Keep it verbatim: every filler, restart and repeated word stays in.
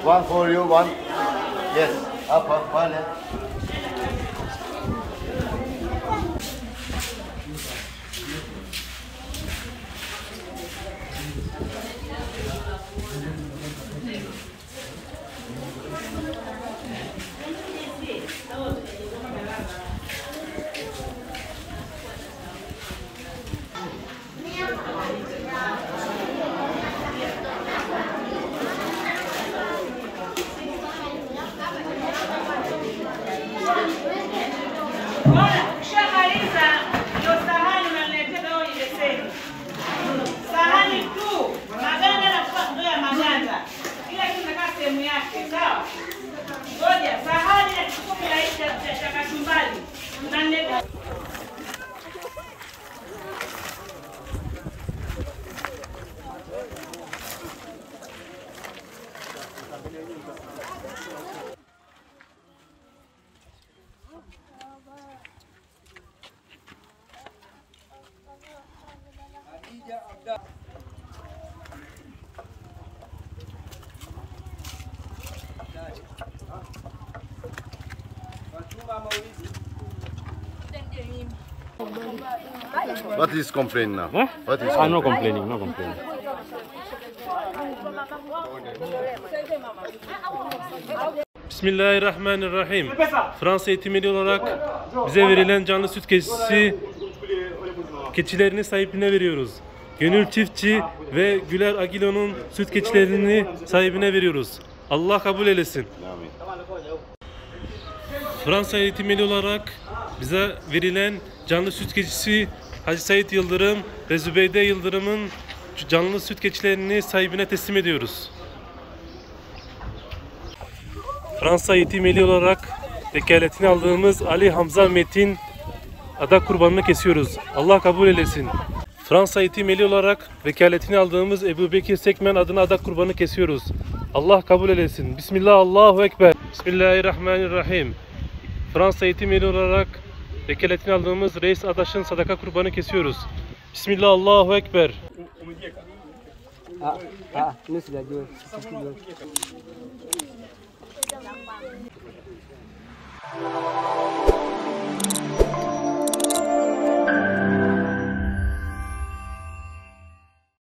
One for you, one. Yes. Up, up, one. Ukishamaliza hiyo sahani unaniletea wewe ile sehemu. Sahani tu, maganda na kufa ndio ya maganda. Kila kitu kinakaa sehemu yake, sawa? Ngoja, sahani ya kumi la cha kachumbari. Unaniletea What is complaint now? Huh? What is Ah, no complaining, no complaining. Bismillahirrahmanirrahim. Fransa eğitimli olarak bize verilen canlı süt keçisi keçilerini sahibine veriyoruz. Gönül Çiftçi ve Güler Agilo'nun süt keçilerini sahibine veriyoruz. Allah kabul eylesin. Fransa eğitimli olarak bize verilen canlı süt keçisi Hacı Said Yıldırım ve Zübeyde Yıldırım'ın canlı süt keçilerini sahibine teslim ediyoruz. Fransa eğitimli olarak vekaletini aldığımız Ali Hamza Metin adak kurbanını kesiyoruz. Allah kabul eylesin. Fransa eğitimli olarak vekaletini aldığımız Ebu Bekir Sekmen adına adak kurbanı kesiyoruz. Allah kabul eylesin. Bismillah, Allahu Ekber. Bismillahirrahmanirrahim. Fransa eğitimli olarak vekaletini aldığımız Reis Adaş'ın sadaka kurbanı kesiyoruz. Bismillah, Allahu Ekber. Ah, ah, ini sudah jual.